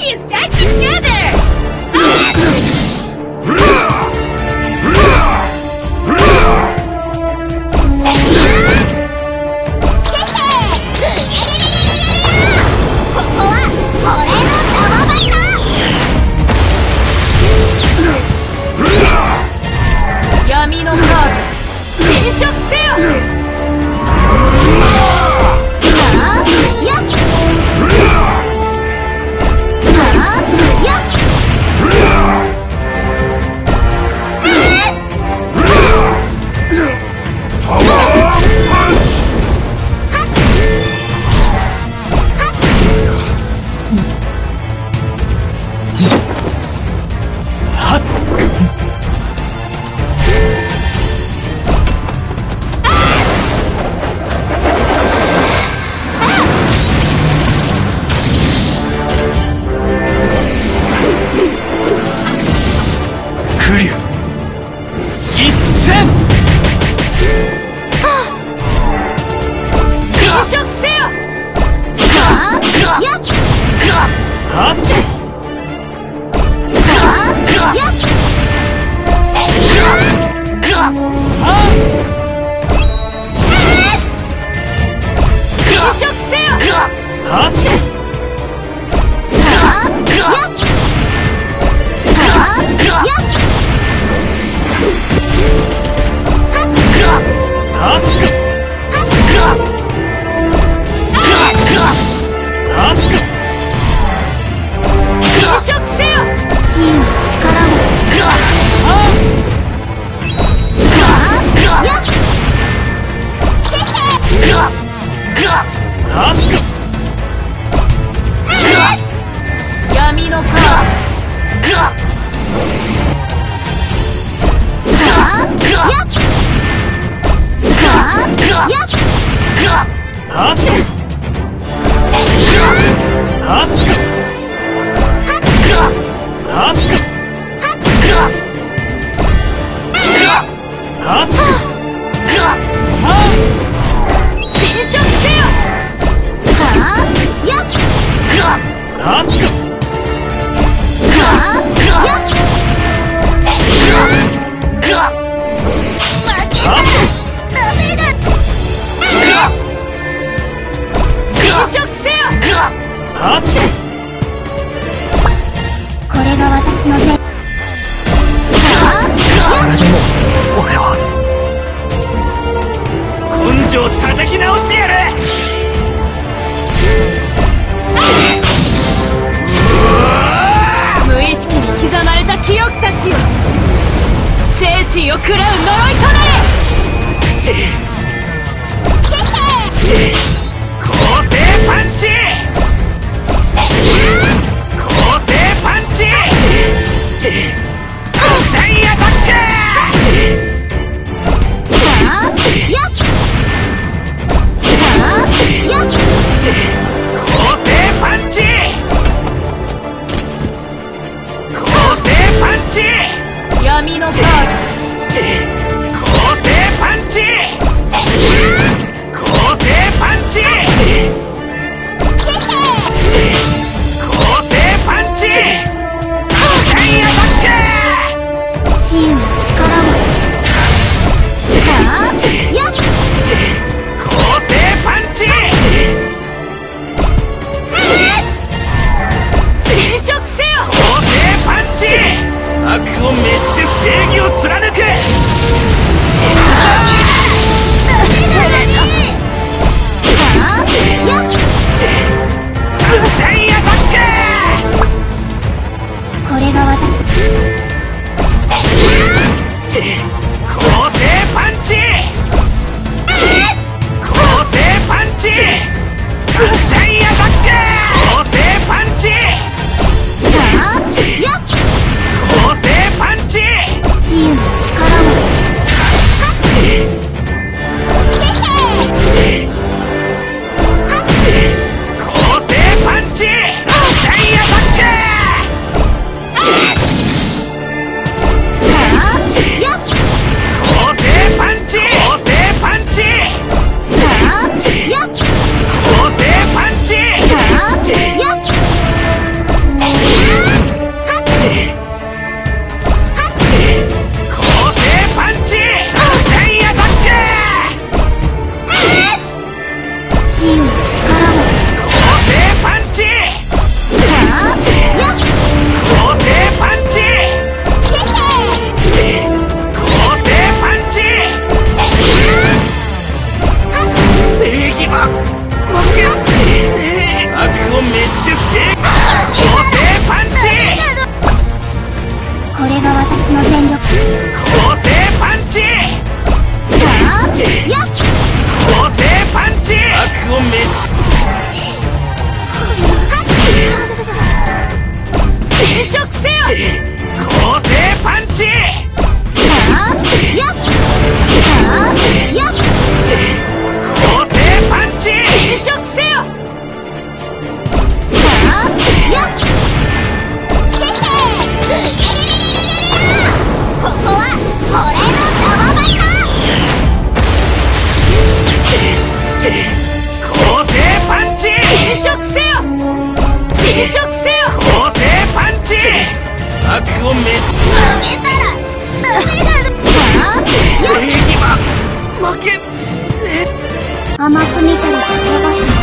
is that together!闇のカード侵食せよ。闇のカーこれが私の手。それでも俺は根性叩き直してやる。無意識に刻まれた記憶たちよ、生死を食らう呪いとなれ。構成パンチ、構成パンチ、サンシャインアタック。構成パンチ、構成パンチ、闇のカード構成パンチ、構成パンチ、構成パンチ、サンシャインアタック。治癒の力を。構成パンチ、侵食せよ。構成パンチ、悪を滅して正義を貫く。サンシャインアタック。これが私。構成パンチ、構成パンチ、サンシャインアタック。構成パンチ、構成パンチ、治癒の力を。構成パンチ、サンシャインアタック。構成パンチ、構成パンチ、構成パンチ。 覚悟を召す。 負けたらダメだろ。 礼儀は負け。 甘く見たら飛ばす。